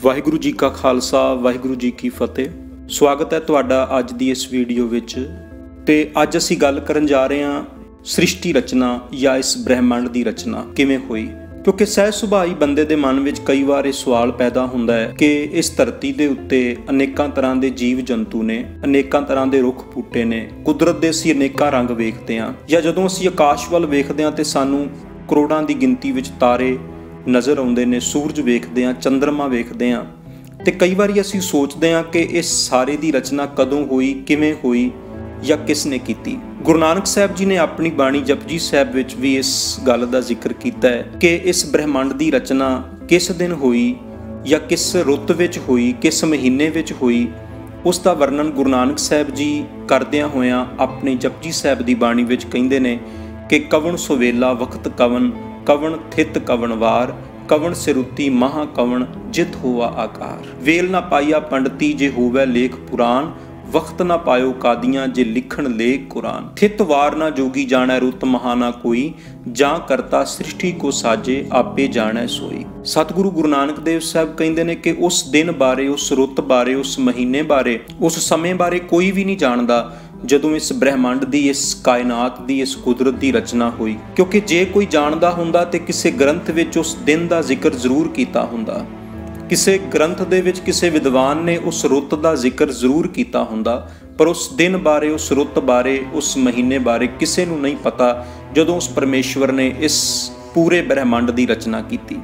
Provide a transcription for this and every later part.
ਵਾਹਿਗੁਰੂ ਜੀ ਕਾ ਖਾਲਸਾ ਵਾਹਿਗੁਰੂ ਜੀ ਕੀ ਫਤਿਹ। ਸਵਾਗਤ ਹੈ ਤੁਹਾਡਾ ਅੱਜ ਦੀ ਇਸ ਵੀਡੀਓ ਵਿੱਚ। ਤੇ ਅੱਜ ਅਸੀਂ ਗੱਲ ਕਰਨ ਜਾ ਰਹੇ ਹਾਂ ਸ੍ਰਿਸ਼ਟੀ ਰਚਨਾ ਜਾਂ ਇਸ ਬ੍ਰਹਿਮੰਡ ਦੀ ਰਚਨਾ ਕਿਵੇਂ ਹੋਈ। ਕਿਉਂਕਿ ਸਹਿਜ ਸੁਭਾਈ ਬੰਦੇ ਦੇ ਮਨ ਵਿੱਚ ਕਈ ਵਾਰ ਇਹ ਸਵਾਲ ਪੈਦਾ ਹੁੰਦਾ ਹੈ ਕਿ ਇਸ ਧਰਤੀ ਦੇ ਉੱਤੇ ਅਨੇਕਾਂ ਤਰ੍ਹਾਂ ਦੇ ਜੀਵ ਜੰਤੂ ਨੇ, ਅਨੇਕਾਂ ਤਰ੍ਹਾਂ ਦੇ ਰੁੱਖ ਬੂਟੇ ਨੇ, ਕੁਦਰਤ ਦੇ ਅਸੀਂ ਅਨੇਕਾਂ ਰੰਗ ਵੇਖਦੇ ਹਾਂ, ਜਾਂ ਜਦੋਂ ਅਸੀਂ ਆਕਾਸ਼ ਵੱਲ ਵੇਖਦੇ ਹਾਂ ਤੇ ਸਾਨੂੰ ਕਰੋੜਾਂ ਦੀ ਗਿਣਤੀ ਵਿੱਚ ਤਾਰੇ ਨਜ਼ਰ ਆਉਂਦੇ ਨੇ, ਸੂਰਜ ਵੇਖਦੇ ਹਾਂ, ਚੰਦਰਮਾ ਵੇਖਦੇ ਹਾਂ। ਤੇ ਕਈ ਵਾਰੀ ਅਸੀਂ ਸੋਚਦੇ ਹਾਂ ਕਿ ਇਸ ਸਾਰੇ ਦੀ ਰਚਨਾ ਕਦੋਂ ਹੋਈ, ਕਿਵੇਂ ਹੋਈ ਜਾਂ ਕਿਸ ਨੇ ਕੀਤੀ। ਗੁਰੂ ਨਾਨਕ ਸਾਹਿਬ ਜੀ ਨੇ ਆਪਣੀ ਬਾਣੀ ਜਪਜੀ ਸਾਹਿਬ ਵਿੱਚ ਵੀ ਇਸ ਗੱਲ ਦਾ ਜ਼ਿਕਰ ਕੀਤਾ ਹੈ ਕਿ ਇਸ ਬ੍ਰਹਿਮੰਡ ਦੀ ਰਚਨਾ ਕਿਸ ਦਿਨ ਹੋਈ ਜਾਂ ਕਿਸ ਰੁੱਤ ਵਿੱਚ ਹੋਈ, ਕਿਸ ਮਹੀਨੇ ਵਿੱਚ ਹੋਈ, ਉਸ ਦਾ ਵਰਣਨ ਗੁਰੂ ਨਾਨਕ ਸਾਹਿਬ ਜੀ ਕਰਦਿਆਂ ਹੋਇਆਂ ਆਪਣੀ ਜਪਜੀ ਸਾਹਿਬ ਦੀ ਬਾਣੀ ਵਿੱਚ ਕਹਿੰਦੇ ਨੇ ਕਿ ਕਵਣ ਸੁਵੇਲਾ ਵਕਤ ਕਵਣ, ਕਵਣ ਥਿਤ ਕਵਣ ਵਾਰ, ਕਵਣ ਸਿਰੁਤੀ ਮਹਾ ਕਵਣ ਜਿਤ ਹੋਆ ਆਕਾਰ। ਵੇਲ ਨਾ ਪਾਈਆ ਪੰਡਤੀ ਜੇ ਹੋਵੇ ਲੇਖ ਪੁਰਾਨ, ਵਕਤ ਨਾ ਪਾਇਓ ਕਾਦੀਆਂ ਜੇ ਲਿਖਣ ਲੇਖ ਕੁਰਾਨ। ਥਿਤ ਵਾਰ ਨਾ ਜੋਗੀ ਜਾਣੈ ਰੁੱਤ ਮਹਾ ਨਾ ਕੋਈ, ਜਾਂ ਕਰਤਾ ਸ੍ਰਿਸ਼ਟੀ ਕੋ ਸਾਜੇ ਆਪੇ ਜਾਣੈ ਸੋਈ। ਸਤਿਗੁਰੂ ਗੁਰੂ ਨਾਨਕ ਦੇਵ ਸਾਹਿਬ ਕਹਿੰਦੇ ਨੇ ਕਿ ਉਸ ਦਿਨ ਬਾਰੇ, ਉਸ ਰੁੱਤ ਬਾਰੇ, ਉਸ ਮਹੀਨੇ ਬਾਰੇ, ਉਸ ਸਮੇਂ ਬਾਰੇ ਕੋਈ ਵੀ ਨਹੀਂ ਜਾਣਦਾ ਜਦੋਂ ਇਸ ਬ੍ਰਹਿਮੰਡ ਦੀ, ਇਸ ਕਾਇਨਾਤ ਦੀ, ਇਸ ਕੁਦਰਤ ਦੀ ਰਚਨਾ ਹੋਈ। ਕਿਉਂਕਿ ਜੇ ਕੋਈ ਜਾਣਦਾ ਹੁੰਦਾ ਤੇ ਕਿਸੇ ਗ੍ਰੰਥ ਵਿੱਚ ਉਸ ਦਿਨ ਦਾ ਜ਼ਿਕਰ ਜ਼ਰੂਰ ਕੀਤਾ ਹੁੰਦਾ, ਕਿਸੇ ਗ੍ਰੰਥ ਦੇ ਵਿੱਚ ਕਿਸੇ ਵਿਦਵਾਨ ਨੇ ਉਸ ਰੁੱਤ ਦਾ ਜ਼ਿਕਰ ਜ਼ਰੂਰ ਕੀਤਾ ਹੁੰਦਾ। ਪਰ ਉਸ ਦਿਨ ਬਾਰੇ, ਉਸ ਰੁੱਤ ਬਾਰੇ, ਉਸ ਮਹੀਨੇ ਬਾਰੇ ਕਿਸੇ ਨੂੰ ਨਹੀਂ ਪਤਾ ਜਦੋਂ ਉਸ ਪਰਮੇਸ਼ਵਰ ਨੇ ਇਸ ਪੂਰੇ ਬ੍ਰਹਿਮੰਡ ਦੀ ਰਚਨਾ ਕੀਤੀ।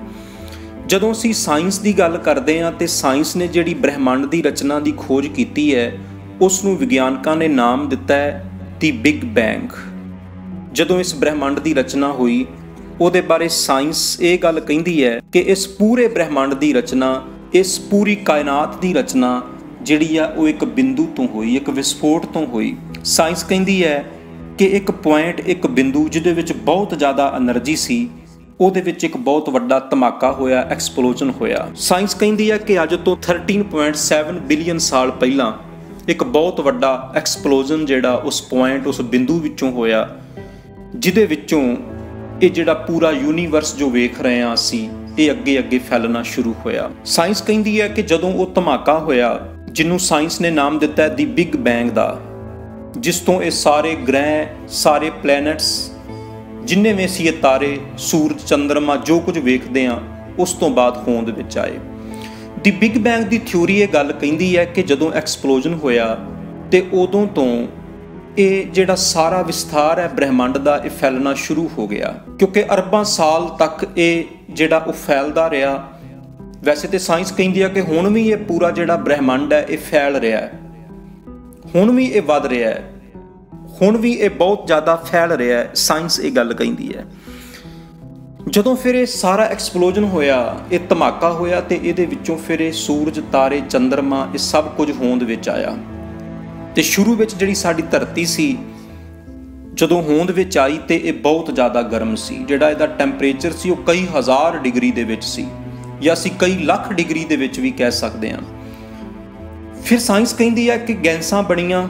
ਜਦੋਂ ਅਸੀਂ ਸਾਇੰਸ ਦੀ ਗੱਲ ਕਰਦੇ ਹਾਂ ਤੇ ਸਾਇੰਸ ਨੇ ਜਿਹੜੀ ਬ੍ਰਹਿਮੰਡ ਦੀ ਰਚਨਾ ਦੀ ਖੋਜ ਕੀਤੀ ਹੈ ਉਸ ਨੂੰ ਵਿਗਿਆਨਕਾਂ ਨੇ ਨਾਮ ਦਿੱਤਾ ਹੈ ਦੀ ਬਿਗ ਬੈਂਗ। ਜਦੋਂ ਇਸ ਬ੍ਰਹਿਮੰਡ ਦੀ ਰਚਨਾ ਹੋਈ ਉਹਦੇ ਬਾਰੇ ਸਾਇੰਸ ਇਹ ਗੱਲ ਕਹਿੰਦੀ ਹੈ ਕਿ ਇਸ ਪੂਰੇ ਬ੍ਰਹਿਮੰਡ ਦੀ ਰਚਨਾ, ਇਸ ਪੂਰੀ ਕਾਇਨਾਤ ਦੀ ਰਚਨਾ ਜਿਹੜੀ ਆ ਉਹ ਇੱਕ ਬਿੰਦੂ ਤੋਂ ਹੋਈ, ਇੱਕ ਵਿਸਫੋਟ ਤੋਂ ਹੋਈ। ਸਾਇੰਸ ਕਹਿੰਦੀ ਹੈ ਕਿ ਇੱਕ ਪੁਆਇੰਟ, ਇੱਕ ਬਿੰਦੂ ਜਿਹਦੇ ਵਿੱਚ ਬਹੁਤ ਜ਼ਿਆਦਾ એનર્ਜੀ ਸੀ, ਉਹਦੇ ਵਿੱਚ ਇੱਕ ਬਹੁਤ ਵੱਡਾ ਧਮਾਕਾ ਹੋਇਆ, ਐਕਸਪਲੋਜਨ ਹੋਇਆ। ਸਾਇੰਸ ਕਹਿੰਦੀ ਹੈ ਕਿ ਅੱਜ ਤੋਂ 13.7 ਬਿਲੀਅਨ ਸਾਲ ਪਹਿਲਾਂ ਇੱਕ ਬਹੁਤ ਵੱਡਾ ਐਕਸਪਲੋਜਨ ਜਿਹੜਾ ਉਸ ਪੁਆਇੰਟ, ਉਸ ਬਿੰਦੂ ਵਿੱਚੋਂ ਹੋਇਆ, ਜਿਹਦੇ ਵਿੱਚੋਂ ਇਹ ਜਿਹੜਾ ਪੂਰਾ ਯੂਨੀਵਰਸ ਜੋ ਵੇਖ ਰਹੇ ਹਾਂ ਅਸੀਂ, ਇਹ ਅੱਗੇ ਅੱਗੇ ਫੈਲਣਾ ਸ਼ੁਰੂ ਹੋਇਆ। ਸਾਇੰਸ ਕਹਿੰਦੀ ਹੈ ਕਿ ਜਦੋਂ ਉਹ ਧਮਾਕਾ ਹੋਇਆ, ਜਿਹਨੂੰ ਸਾਇੰਸ ਨੇ ਨਾਮ ਦਿੱਤਾ ਹੈ ਦੀ ਬਿਗ ਬੈਂਗ ਦਾ, ਜਿਸ ਤੋਂ ਇਹ ਸਾਰੇ ਗ੍ਰਹਿ, ਸਾਰੇ ਪਲੈਨਟਸ, ਜਿੰਨੇ ਵੀ ਅਸੀਂ ਇਹ ਤਾਰੇ, ਸੂਰਜ, ਚੰਦਰਮਾ, ਜੋ ਕੁਝ ਵੇਖਦੇ ਹਾਂ, ਉਸ ਤੋਂ ਬਾਅਦ ਹੋਂਦ ਵਿੱਚ ਆਏ। ਦੀ ਬਿਗ ਬੈਂਗ ਦੀ ਥਿਊਰੀ ਇਹ ਗੱਲ ਕਹਿੰਦੀ ਹੈ ਕਿ ਜਦੋਂ ਐਕਸਪਲੋਜਨ ਹੋਇਆ ਤੇ ਉਦੋਂ ਤੋਂ ਇਹ ਜਿਹੜਾ ਸਾਰਾ ਵਿਸਥਾਰ ਹੈ ਬ੍ਰਹਿਮੰਡ ਦਾ, ਇਹ ਫੈਲਣਾ ਸ਼ੁਰੂ ਹੋ ਗਿਆ। ਕਿਉਂਕਿ ਅਰਬਾਂ ਸਾਲ ਤੱਕ ਇਹ ਜਿਹੜਾ ਉਹ ਫੈਲਦਾ ਰਿਹਾ। ਵੈਸੇ ਤੇ ਸਾਇੰਸ ਕਹਿੰਦੀ ਹੈ ਕਿ ਹੁਣ ਵੀ ਇਹ ਪੂਰਾ ਜਿਹੜਾ ਬ੍ਰਹਿਮੰਡ ਹੈ ਇਹ ਫੈਲ ਰਿਹਾ ਹੈ, ਹੁਣ ਵੀ ਇਹ ਵੱਧ ਰਿਹਾ ਹੈ, ਹੁਣ ਵੀ ਇਹ ਬਹੁਤ ਜ਼ਿਆਦਾ ਫੈਲ ਰਿਹਾ ਹੈ। ਸਾਇੰਸ ਇਹ ਗੱਲ ਕਹਿੰਦੀ ਹੈ। ਜਦੋਂ ਫਿਰ ਇਹ ਸਾਰਾ ਐਕਸਪਲੋਜਨ ਹੋਇਆ, ਇਹ ਧਮਾਕਾ ਹੋਇਆ ਤੇ ਇਹਦੇ ਵਿੱਚੋਂ ਫਿਰ ਇਹ ਸੂਰਜ, ਤਾਰੇ, ਚੰਦਰਮਾ, ਇਹ ਸਭ ਕੁਝ ਹੋਂਦ ਵਿੱਚ ਆਇਆ। ਤੇ ਸ਼ੁਰੂ ਵਿੱਚ ਜਿਹੜੀ ਸਾਡੀ ਧਰਤੀ ਸੀ, ਜਦੋਂ ਹੋਂਦ ਵਿੱਚ ਆਈ ਤੇ ਇਹ ਬਹੁਤ ਜ਼ਿਆਦਾ ਗਰਮ ਸੀ। ਜਿਹੜਾ ਇਹਦਾ ਟੈਂਪਰੇਚਰ ਸੀ ਉਹ ਕਈ ਹਜ਼ਾਰ ਡਿਗਰੀ ਦੇ ਵਿੱਚ ਸੀ, ਜਾਂ ਅਸੀਂ ਕਈ ਲੱਖ ਡਿਗਰੀ ਦੇ ਵਿੱਚ ਵੀ ਕਹਿ ਸਕਦੇ ਹਾਂ। ਫਿਰ ਸਾਇੰਸ ਕਹਿੰਦੀ ਹੈ ਕਿ ਗੈਸਾਂ ਬਣੀਆਂ,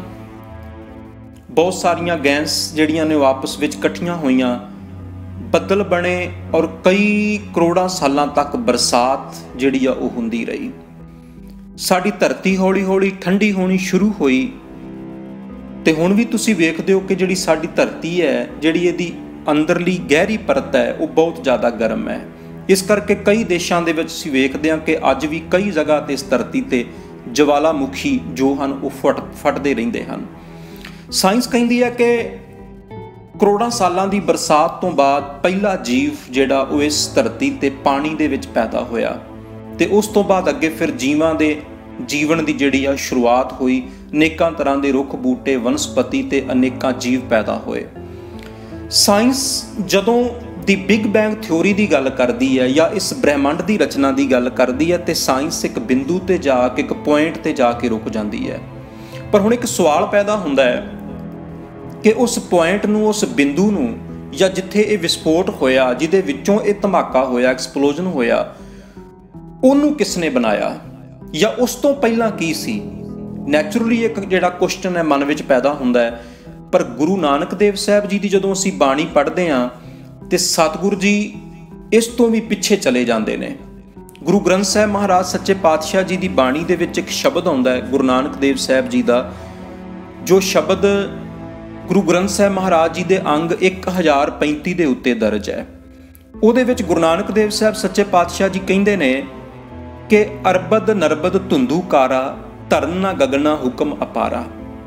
ਬਹੁਤ ਸਾਰੀਆਂ ਗੈਸ ਜਿਹੜੀਆਂ ਨੇ ਉਹ ਆਪਸ ਵਿੱਚ ਇਕੱਠੀਆਂ ਹੋਈਆਂ, ਬੱਦਲ ਬਣੇ, ਔਰ ਕਈ ਕਰੋੜਾਂ ਸਾਲਾਂ ਤੱਕ ਬਰਸਾਤ ਜਿਹੜੀ ਆ ਉਹ ਹੁੰਦੀ ਰਹੀ। ਸਾਡੀ ਧਰਤੀ ਹੌਲੀ ਹੌਲੀ ਠੰਡੀ ਹੋਣੀ ਸ਼ੁਰੂ ਹੋਈ। ਤੇ ਹੁਣ ਵੀ ਤੁਸੀਂ ਵੇਖਦੇ ਹੋ ਕਿ ਜਿਹੜੀ ਸਾਡੀ ਧਰਤੀ ਹੈ, ਜਿਹੜੀ ਇਹਦੀ ਅੰਦਰਲੀ ਗਹਿਰੀ ਪਰਤ ਹੈ, ਉਹ ਬਹੁਤ ਜ਼ਿਆਦਾ ਗਰਮ ਹੈ। ਇਸ ਕਰਕੇ ਕਈ ਦੇਸ਼ਾਂ ਦੇ ਵਿੱਚ ਅਸੀਂ ਵੇਖਦੇ ਹਾਂ ਕਿ ਅੱਜ ਵੀ ਕਈ ਜਗ੍ਹਾ ਤੇ ਇਸ ਧਰਤੀ ਤੇ ਜਵਾਲਾਮੁਖੀ ਜੋ ਹਨ ਉਹ ਫਟਦੇ ਰਹਿੰਦੇ ਹਨ। ਸਾਇੰਸ ਕਹਿੰਦੀ ਹੈ ਕਿ ਕਰੋੜਾਂ ਸਾਲਾਂ ਦੀ ਬਰਸਾਤ ਤੋਂ ਬਾਅਦ ਪਹਿਲਾ ਜੀਵ ਜਿਹੜਾ ਉਹ ਇਸ ਧਰਤੀ ਤੇ ਪਾਣੀ ਦੇ ਵਿੱਚ ਪੈਦਾ ਹੋਇਆ, ਤੇ ਉਸ ਤੋਂ ਬਾਅਦ ਅੱਗੇ ਫਿਰ ਜੀਵਾਂ ਦੇ ਜੀਵਨ ਦੀ ਜਿਹੜੀ ਆ ਸ਼ੁਰੂਆਤ ਹੋਈ। ਅਨੇਕਾਂ ਤਰ੍ਹਾਂ ਦੇ ਰੁੱਖ ਬੂਟੇ, ਵਨਸਪਤੀ ਤੇ ਅਨੇਕਾਂ ਜੀਵ ਪੈਦਾ ਹੋਏ। ਸਾਇੰਸ ਜਦੋਂ ਦੀ ਬਿਗ ਬੈਂਗ ਥਿਊਰੀ ਦੀ ਗੱਲ ਕਰਦੀ ਹੈ ਜਾਂ ਇਸ ਬ੍ਰਹਿਮੰਡ ਦੀ ਰਚਨਾ ਦੀ ਗੱਲ ਕਰਦੀ ਹੈ, ਤੇ ਸਾਇੰਸ ਇੱਕ ਬਿੰਦੂ ਤੇ ਜਾ ਕੇ, ਇੱਕ ਪੁਆਇੰਟ ਤੇ ਜਾ ਕੇ ਰੁਕ ਜਾਂਦੀ ਹੈ। ਪਰ ਹੁਣ ਇੱਕ ਸਵਾਲ ਪੈਦਾ ਹੁੰਦਾ ਹੈ ਕਿ ਉਸ ਪੁਆਇੰਟ ਨੂੰ, ਉਸ ਬਿੰਦੂ ਨੂੰ, ਜਾਂ ਜਿੱਥੇ ਇਹ ਵਿਸਫੋਟ ਹੋਇਆ, ਜਿਹਦੇ ਵਿੱਚੋਂ ਇਹ ਧਮਾਕਾ ਹੋਇਆ, ਐਕਸਪਲੋਜਨ ਹੋਇਆ, ਉਹਨੂੰ ਕਿਸ ਨੇ ਬਣਾਇਆ, ਜਾਂ ਉਸ ਤੋਂ ਪਹਿਲਾਂ ਕੀ ਸੀ। ਨੈਚੁਰਲੀ ਇੱਕ ਜਿਹੜਾ ਕੁਐਸਚਨ ਹੈ ਮਨ ਵਿੱਚ ਪੈਦਾ ਹੁੰਦਾ ਹੈ। ਪਰ ਗੁਰੂ ਨਾਨਕ ਦੇਵ ਸਾਹਿਬ ਜੀ ਦੀ ਜਦੋਂ ਅਸੀਂ ਬਾਣੀ ਪੜ੍ਹਦੇ ਹਾਂ ਤੇ ਸਤਿਗੁਰੂ ਜੀ ਇਸ ਤੋਂ ਵੀ ਪਿੱਛੇ ਚਲੇ ਜਾਂਦੇ ਨੇ। ਗੁਰੂ ਗ੍ਰੰਥ ਸਾਹਿਬ ਮਹਾਰਾਜ ਸੱਚੇ ਪਾਤਸ਼ਾਹ ਜੀ ਦੀ ਬਾਣੀ ਦੇ ਵਿੱਚ ਇੱਕ ਸ਼ਬਦ ਆਉਂਦਾ ਹੈ ਗੁਰੂ ਨਾਨਕ ਦੇਵ ਸਾਹਿਬ ਜੀ ਦਾ, ਜੋ ਸ਼ਬਦ ਗੁਰੂ ਗ੍ਰੰਥ ਸਾਹਿਬ ਮਹਾਰਾਜ ਜੀ ਦੇ ਅੰਗ 1035 ਦੇ ਉੱਤੇ ਦਰਜ ਹੈ। ਉਹਦੇ ਵਿੱਚ ਗੁਰੂ ਨਾਨਕ ਦੇਵ ਸਾਹਿਬ ਸੱਚੇ ਪਾਤਸ਼ਾਹ ਜੀ ਕਹਿੰਦੇ ਨੇ ਕਿ ਅਰਬਦ ਨਰਬਦ ਧੁੰਦੂ ਕਾਰਾ, ਧਰਨ ਨਾ ਗਗਨਾ ਹੁਕਮ ਅਪਾਰਾ।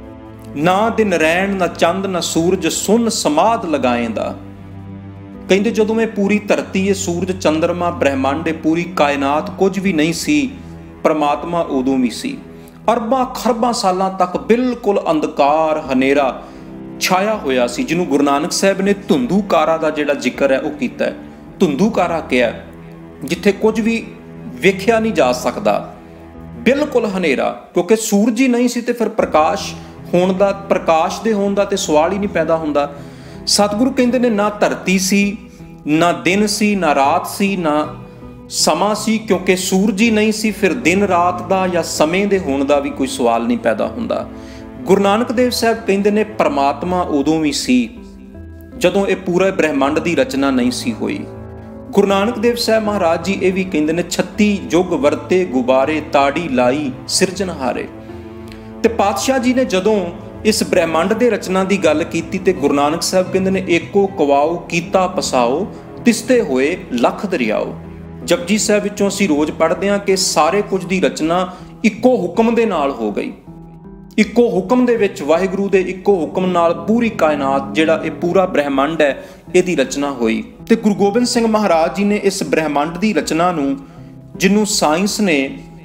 ਨਾ ਦਿਨ ਰੈਣ ਨਾ ਚੰਦ ਨਾ ਸੂਰਜ, ਸੁਨ ਸਮਾਧ ਲਗਾਏਂਦਾ। ਕਹਿੰਦੇ ਜਦੋਂ ਇਹ ਪੂਰੀ ਧਰਤੀ, ਇਹ ਸੂਰਜ ਚੰਦਰਮਾ ਬ੍ਰਹਿਮੰਡ, ਇਹ ਪੂਰੀ ਕਾਇਨਾਤ ਕੁਝ ਵੀ ਨਹੀਂ ਸੀ, ਪਰਮਾਤਮਾ ਉਦੋਂ ਵੀ ਸੀ। ਅਰਬਾਂ ਖਰਬਾਂ ਸਾਲਾਂ ਤੱਕ ਬਿਲਕੁਲ ਅੰਧਕਾਰ ਹਨੇਰਾ ਛਾਇਆ ਹੋਇਆ ਸੀ, ਜਿਹਨੂੰ ਗੁਰੂ ਨਾਨਕ ਸਾਹਿਬ ਨੇ ਧੁੰਦੂਕਾਰਾ ਦਾ ਜਿਹੜਾ ਜ਼ਿਕਰ ਹੈ ਉਹ ਕੀਤਾ ਹੈ। ਧੁੰਦੂਕਾਰਾ ਕਿਹਾ ਜਿੱਥੇ ਕੁਝ ਵੀ ਵੇਖਿਆ ਨਹੀਂ ਜਾ ਸਕਦਾ, ਬਿਲਕੁਲ ਹਨੇਰਾ, ਕਿਉਂਕਿ ਸੂਰਜ ਹੀ ਨਹੀਂ ਸੀ ਤੇ ਫਿਰ ਪ੍ਰਕਾਸ਼ ਹੋਣ ਦਾ, ਪ੍ਰਕਾਸ਼ ਦੇ ਹੋਣ ਦਾ ਤੇ ਸਵਾਲ ਹੀ ਨਹੀਂ ਪੈਦਾ ਹੁੰਦਾ। ਸਤਿਗੁਰੂ ਕਹਿੰਦੇ ਨੇ ਨਾ ਧਰਤੀ ਸੀ, ਨਾ ਦਿਨ ਸੀ, ਨਾ ਰਾਤ ਸੀ, ਨਾ ਸਮਾਂ ਸੀ, ਕਿਉਂਕਿ ਸੂਰਜ ਹੀ ਨਹੀਂ ਸੀ, ਫਿਰ ਦਿਨ ਰਾਤ ਦਾ ਜਾਂ ਸਮੇਂ ਦੇ ਹੋਣ ਦਾ ਵੀ ਕੋਈ ਸਵਾਲ ਨਹੀਂ ਪੈਦਾ ਹੁੰਦਾ। ਗੁਰੂ ਨਾਨਕ ਦੇਵ ਸਾਹਿਬ ਕਹਿੰਦੇ ਨੇ ਪਰਮਾਤਮਾ ਉਦੋਂ ਵੀ ਸੀ ਜਦੋਂ ਇਹ ਪੂਰੇ ਬ੍ਰਹਿਮੰਡ ਦੀ ਰਚਨਾ ਨਹੀਂ ਸੀ ਹੋਈ। ਗੁਰੂ ਨਾਨਕ ਦੇਵ ਸਾਹਿਬ ਮਹਾਰਾਜ ਜੀ ਇਹ ਵੀ ਕਹਿੰਦੇ ਨੇ 36 ਯੁੱਗ ਵਰਤੇ ਗੁਬਾਰੇ, ਤਾੜੀ ਲਾਈ ਸਿਰਜਣਹਾਰੇ। ਤੇ ਪਾਤਸ਼ਾਹ ਜੀ ਨੇ ਜਦੋਂ ਇਸ ਬ੍ਰਹਿਮੰਡ ਦੇ ਰਚਨਾ ਦੀ ਗੱਲ ਕੀਤੀ ਤੇ ਗੁਰੂ ਨਾਨਕ ਸਾਹਿਬ ਕਹਿੰਦੇ ਨੇ ਏਕੋ ਕਵਾਓ ਕੀਤਾ ਪਸਾਓ, ਤਿਸਤੇ ਹੋਏ ਲੱਖ ਦਰਿਆਓ। ਜਪਜੀ ਸਾਹਿਬ ਵਿੱਚੋਂ ਅਸੀਂ ਰੋਜ਼ ਪੜ੍ਹਦੇ ਹਾਂ ਕਿ ਸਾਰੇ ਕੁਝ ਦੀ ਰਚਨਾ ਇੱਕੋ ਹੁਕਮ ਦੇ ਨਾਲ ਹੋ ਗਈ। ਇੱਕੋ ਹੁਕਮ ਦੇ ਵਿੱਚ, ਵਾਹਿਗੁਰੂ ਦੇ ਇੱਕੋ ਹੁਕਮ ਨਾਲ ਪੂਰੀ ਕਾਇਨਾਤ, ਜਿਹੜਾ ਇਹ ਪੂਰਾ ਬ੍ਰਹਿਮੰਡ ਹੈ, ਇਹਦੀ ਰਚਨਾ ਹੋਈ। ਤੇ ਗੁਰੂ ਗੋਬਿੰਦ ਸਿੰਘ ਮਹਾਰਾਜ ਜੀ ਨੇ ਇਸ ਬ੍ਰਹਿਮੰਡ ਦੀ ਰਚਨਾ ਨੂੰ, ਜਿਹਨੂੰ ਸਾਇੰਸ ਨੇ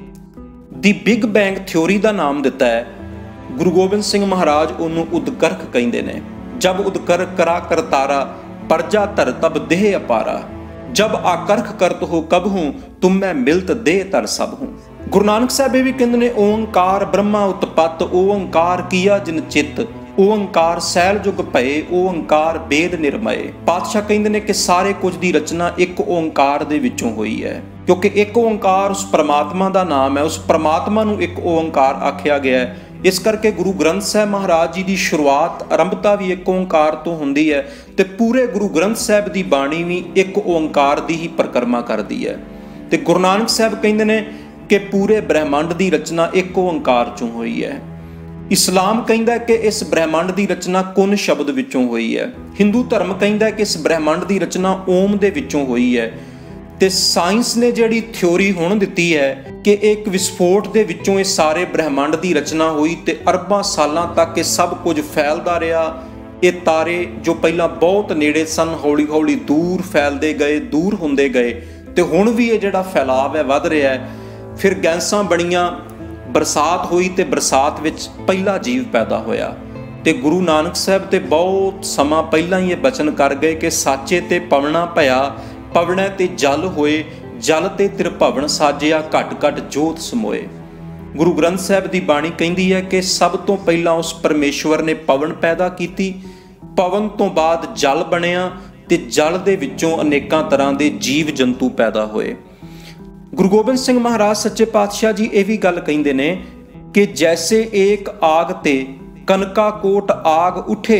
ਦੀ ਬਿਗ ਬੈਂਗ ਥਿਉਰੀ ਦਾ ਨਾਮ ਦਿੱਤਾ ਹੈ, ਗੁਰੂ ਗੋਬਿੰਦ ਸਿੰਘ ਮਹਾਰਾਜ ਉਹਨੂੰ ਉਦਕਰਖ ਕਹਿੰਦੇ ਨੇ। ਜਬ ਉਦਕਰਖ ਕਰਾ ਕਰਤਾਰਾ, ਪਰਜਾ ਧਰ ਤਬ ਦੇਹ ਅਪਾਰਾ। ਜਬ ਆਕਰਖ ਕਰਤ ਹੋ ਕਬ ਹੂੰ, ਤੁਮ ਮੈਂ ਮਿਲਤ ਦੇਹ ਧਰ ਸਭ ਹੂੰ। ਗੁਰੂ ਨਾਨਕ ਸਾਹਿਬ ਇਹ ਵੀ ਕਹਿੰਦੇ ਨੇ ਓੰਕਾਰ ਬ੍ਰਹਮਾ ਉਤਪਤ, ਓੰਕਾਰ ਕੀਆ ਜਿਨ ਚਿੱਤ, ਓੰਕਾਰ ਸੈਲ ਜੁਗ ਭਏ, ਓੰਕਾਰ ਵੇਦ ਨਿਰਮਏ। ਪਾਤਸ਼ਾਹ ਕਹਿੰਦੇ ਨੇ ਕਿ ਸਾਰੇ ਕੁਝ ਦੀ ਰਚਨਾ ਇੱਕ ਓੰਕਾਰ ਦੇ ਵਿੱਚੋਂ ਹੋਈ ਹੈ, ਕਿਉਂਕਿ ਇੱਕ ਓੰਕਾਰ ਉਸ ਪਰਮਾਤਮਾ ਦਾ ਨਾਮ ਹੈ, ਉਸ ਪਰਮਾਤਮਾ ਨੂੰ ਇੱਕ ਓੰਕਾਰ ਆਖਿਆ ਗਿਆ ਹੈ। ਇਸ ਕਰਕੇ ਗੁਰੂ ਗ੍ਰੰਥ ਸਾਹਿਬ ਮਹਾਰਾਜ ਜੀ ਦੀ ਸ਼ੁਰੂਆਤ, ਆਰੰਭਤਾ ਵੀ ਇੱਕ ਓੰਕਾਰ ਤੋਂ ਹੁੰਦੀ ਹੈ ਤੇ ਪੂਰੇ ਗੁਰੂ ਗ੍ਰੰਥ ਸਾਹਿਬ ਦੀ ਬਾਣੀ ਵੀ ਇੱਕ ਓੰਕਾਰ ਦੀ ਹੀ ਪਰਿਕਰਮਾ ਕਰਦੀ ਹੈ। ਤੇ ਗੁਰੂ ਨਾਨਕ ਸਾਹਿਬ ਕਹਿੰਦੇ ਨੇ ਕਿ ਪੂਰੇ ਬ੍ਰਹਿਮੰਡ ਦੀ ਰਚਨਾ ਇੱਕ ਓੰਕਾਰ ਚੋਂ ਹੋਈ ਹੈ। ਇਸਲਾਮ ਕਹਿੰਦਾ ਕਿ ਇਸ ਬ੍ਰਹਿਮੰਡ ਦੀ ਰਚਨਾ ਕੁਨ ਸ਼ਬਦ ਵਿੱਚੋਂ ਹੋਈ ਹੈ। ਹਿੰਦੂ ਧਰਮ ਕਹਿੰਦਾ ਕਿ ਇਸ ਬ੍ਰਹਿਮੰਡ ਦੀ ਰਚਨਾ ਓਮ ਦੇ ਵਿੱਚੋਂ ਹੋਈ ਹੈ। ਤੇ ਸਾਇੰਸ ਨੇ ਜਿਹੜੀ ਥਿਉਰੀ ਹੁਣ ਦਿੱਤੀ ਹੈ ਕਿ ਇੱਕ ਵਿਸਫੋਟ ਦੇ ਵਿੱਚੋਂ ਇਹ ਸਾਰੇ ਬ੍ਰਹਿਮੰਡ ਦੀ ਰਚਨਾ ਹੋਈ ਤੇ ਅਰਬਾਂ ਸਾਲਾਂ ਤੱਕ ਇਹ ਸਭ ਕੁਝ ਫੈਲਦਾ ਰਿਹਾ। ਇਹ ਤਾਰੇ ਜੋ ਪਹਿਲਾਂ ਬਹੁਤ ਨੇੜੇ ਸਨ, ਹੌਲੀ ਹੌਲੀ ਦੂਰ ਫੈਲਦੇ ਗਏ, ਦੂਰ ਹੁੰਦੇ ਗਏ, ਤੇ ਹੁਣ ਵੀ ਇਹ ਜਿਹੜਾ ਫੈਲਾਵ ਹੈ ਵੱਧ ਰਿਹਾ ਹੈ। ਫਿਰ ਗੈਸਾਂ ਬਣੀਆਂ, ਬਰਸਾਤ ਹੋਈ ਤੇ ਬਰਸਾਤ ਵਿੱਚ ਪਹਿਲਾ ਜੀਵ ਪੈਦਾ ਹੋਇਆ। ਤੇ ਗੁਰੂ ਨਾਨਕ ਸਾਹਿਬ ਤੇ ਬਹੁਤ ਸਮਾਂ ਪਹਿਲਾਂ ਹੀ ਇਹ ਬਚਨ ਕਰ ਗਏ ਕਿ ਸਾਚੇ ਤੇ ਪਵਣਾ ਭਇਆ, ਪਵਣੈ ਤੇ ਜਲ ਹੋਏ, ਜਲ ਤੇ ਤ੍ਰਿਭਵਨ ਸਾਜਿਆ, ਘਟ ਘਟ ਜੋਤ ਸਮੋਏ। ਗੁਰੂ ਗ੍ਰੰਥ ਸਾਹਿਬ ਦੀ ਬਾਣੀ ਕਹਿੰਦੀ ਹੈ ਕਿ ਸਭ ਤੋਂ ਪਹਿਲਾਂ ਉਸ ਪਰਮੇਸ਼ਵਰ ਨੇ ਪਵਨ ਪੈਦਾ ਕੀਤੀ, ਪਵਨ ਤੋਂ ਬਾਅਦ ਜਲ ਬਣਿਆ ਤੇ ਜਲ ਦੇ ਵਿੱਚੋਂ ਅਨੇਕਾਂ ਤਰ੍ਹਾਂ ਦੇ ਜੀਵ ਜੰਤੂ ਪੈਦਾ ਹੋਏ। ਗੁਰੂ ਗੋਬਿੰਦ ਸਿੰਘ ਮਹਾਰਾਜ ਸੱਚੇ ਪਾਤਸ਼ਾਹ ਜੀ ਇਹ ਵੀ ਗੱਲ ਕਹਿੰਦੇ ਨੇ ਕਿ ਜੈਸੇ ਏਕ ਆਗ ਤੇ ਕਨਕਾ ਕੋਟ ਆਗ ਉਠੇ,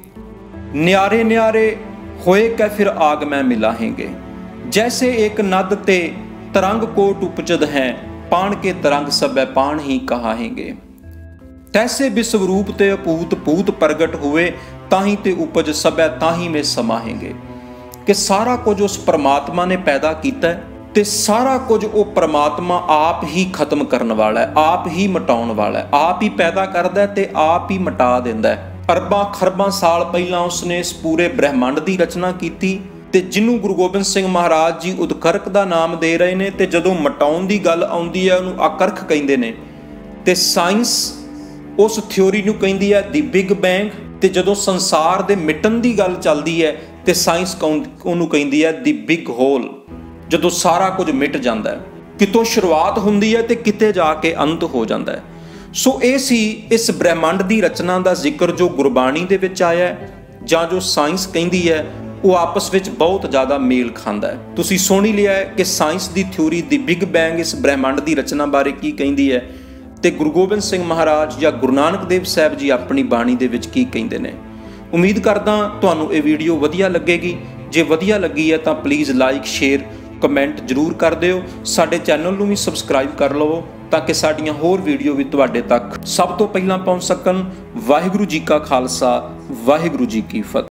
ਨਿਆਰੇ ਨਿਆਰੇ ਹੋਏ ਕੈ ਫਿਰ ਆਗ ਮੈਂ ਮਿਲਾਹੇਂਗੇ। ਜੈਸੇ ਏਕ ਨਦ ਤੇ ਤਰੰਗ ਕੋਟ ਉਪਜਦ ਹੈ, ਪਾਣ ਕੇ ਤਰੰਗ ਸਭੈ ਪਾਣ ਹੀ ਕਹਾਹੇਂਗੇ। ਤੈਸੇ ਵਿਸਵਰੂਪ ਤੇ ਅਪੂਤ ਪੂਤ ਪ੍ਰਗਟ ਹੋਏ, ਤਾਹੀਂ ਤੇ ਉਪਜ ਸਭੈ ਤਾਹੀਂ ਮੇ ਸਮਾਹੇਂਗੇ। ਕਿ ਸਾਰਾ ਕੁਝ ਉਸ ਪਰਮਾਤਮਾ ਨੇ ਪੈਦਾ ਕੀਤਾ ਤੇ ਸਾਰਾ ਕੁਝ ਉਹ ਪਰਮਾਤਮਾ ਆਪ ਹੀ ਖਤਮ ਕਰਨ ਵਾਲਾ ਹੈ, ਆਪ ਹੀ ਮਿਟਾਉਣ ਵਾਲਾ ਹੈ, ਆਪ ਹੀ ਪੈਦਾ ਕਰਦਾ ਤੇ ਆਪ ਹੀ ਮਿਟਾ ਦਿੰਦਾ ਹੈ। ਅਰਬਾਂ ਖਰਬਾਂ ਸਾਲ ਪਹਿਲਾਂ ਉਸਨੇ ਇਸ ਪੂਰੇ ਬ੍ਰਹਿਮੰਡ ਦੀ ਰਚਨਾ ਕੀਤੀ ਤੇ ਜਿਹਨੂੰ ਗੁਰੂ ਗੋਬਿੰਦ ਸਿੰਘ ਮਹਾਰਾਜ ਜੀ ਉਦਕਰਖ ਦਾ ਨਾਮ ਦੇ ਰਹੇ ਨੇ। ਤੇ ਜਦੋਂ ਮਿਟਾਉਣ ਦੀ ਗੱਲ ਆਉਂਦੀ ਹੈ ਉਹਨੂੰ ਆਕਰਖ ਕਹਿੰਦੇ ਨੇ। ਤੇ ਸਾਇੰਸ ਉਸ ਥਿਉਰੀ ਨੂੰ ਕਹਿੰਦੀ ਹੈ ਦੀ ਬਿਗ ਬੈਂਗ। ਤੇ ਜਦੋਂ ਸੰਸਾਰ ਦੇ ਮਿਟਣ ਦੀ ਗੱਲ ਚੱਲਦੀ ਹੈ ਤੇ ਸਾਇੰਸ ਉਹਨੂੰ ਕਹਿੰਦੀ ਹੈ ਦੀ ਬਿਗ ਹੋਲ, ਜਦੋਂ ਸਾਰਾ ਕੁਝ ਮਿਟ ਜਾਂਦਾ ਹੈ। ਕਿਤੋਂ ਸ਼ੁਰੂਆਤ ਹੁੰਦੀ ਹੈ ਤੇ ਕਿਤੇ ਜਾ ਕੇ ਅੰਤ ਹੋ ਜਾਂਦਾ ਹੈ। ਸੋ ਇਹ ਸੀ ਇਸ ਬ੍ਰਹਿਮੰਡ ਦੀ ਰਚਨਾ ਦਾ ਜ਼ਿਕਰ ਜੋ ਗੁਰਬਾਣੀ ਦੇ ਵਿੱਚ ਆਇਆ ਹੈ, ਜਾਂ ਜੋ ਸਾਇੰਸ ਕਹਿੰਦੀ ਹੈ, ਉਹ ਆਪਸ ਵਿੱਚ ਬਹੁਤ ਜ਼ਿਆਦਾ ਮੇਲ ਖਾਂਦਾ ਹੈ। ਤੁਸੀਂ ਸੁਣ ਹੀ ਲਿਆ ਹੈ ਕਿ ਸਾਇੰਸ ਦੀ ਥਿਊਰੀ ਦੀ ਬਿਗ ਬੈਂਗ ਇਸ ਬ੍ਰਹਿਮੰਡ ਦੀ ਰਚਨਾ ਬਾਰੇ ਕੀ ਕਹਿੰਦੀ ਹੈ ਤੇ ਗੁਰੂ ਗੋਬਿੰਦ ਸਿੰਘ ਮਹਾਰਾਜ ਜਾਂ ਗੁਰੂ ਨਾਨਕ ਦੇਵ ਸਾਹਿਬ ਜੀ ਆਪਣੀ ਬਾਣੀ ਦੇ ਵਿੱਚ ਕੀ ਕਹਿੰਦੇ ਨੇ। ਉਮੀਦ ਕਰਦਾ ਤੁਹਾਨੂੰ ਇਹ ਵੀਡੀਓ ਵਧੀਆ ਲੱਗੇਗੀ। ਜੇ ਵਧੀਆ ਲੱਗੀ ਹੈ ਤਾਂ ਪਲੀਜ਼ ਲਾਈਕ, ਸ਼ੇਅਰ ਕਮੈਂਟ ਜ਼ਰੂਰ ਕਰ ਦਿਓ। ਸਾਡੇ ਚੈਨਲ ਨੂੰ ਵੀ ਸਬਸਕ੍ਰਾਈਬ ਕਰ ਲਵੋ ਤਾਂ ਕਿ ਸਾਡੀਆਂ ਹੋਰ ਵੀਡੀਓ ਵੀ ਤੁਹਾਡੇ ਤੱਕ ਸਭ ਤੋਂ ਪਹਿਲਾਂ ਪਹੁੰਚ ਸਕਣ। ਵਾਹਿਗੁਰੂ ਜੀ ਕਾ ਖਾਲਸਾ, ਵਾਹਿਗੁਰੂ ਜੀ ਕੀ ਫਤਿਹ।